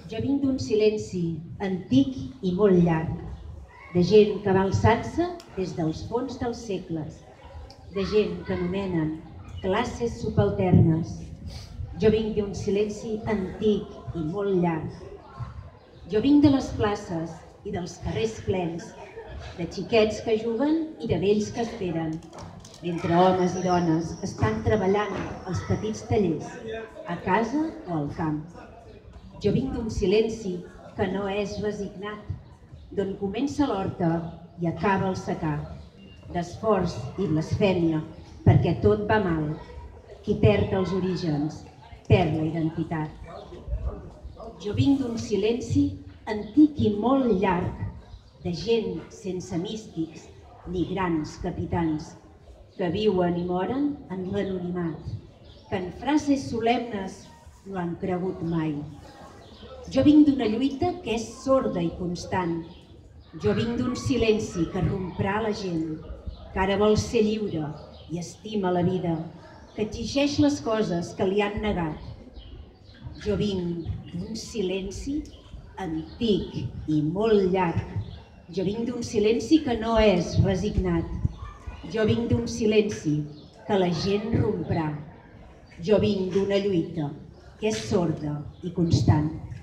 Jo vinc d'un silenci antic i molt llarg, de gent que va alçant-se des dels fons dels segles, de gent que anomenen classes subalternes. Jo vinc d'un silenci antic i molt llarg. Jo vinc de les places i dels carrers plens, de xiquets que juguen i de vells que esperen, mentre homes i dones estan treballant als petits tallers, a casa o al camp. Jo vinc d'un silenci que no és resignat, d'on comença l'horta i acaba el secà, d'esforç i blasfèmia, perquè tot va mal. Qui perd els orígens, perd la identitat. Jo vinc d'un silenci antic i molt llarg, de gent sense místics ni grans capitans, que viuen i moren en l'anonimat, que en frases solemnes no han cregut mai. Jo vinc d'una lluita que és sorda i constant. Jo vinc d'un silenci que romprà la gent, que ara vol ser lliure i estima la vida, que exigeix les coses que li han negat. Jo vinc d'un silenci antic i molt llarg. Jo vinc d'un silenci que no és resignat. Jo vinc d'un silenci que la gent romprà. Jo vinc d'una lluita que és sorda i constant.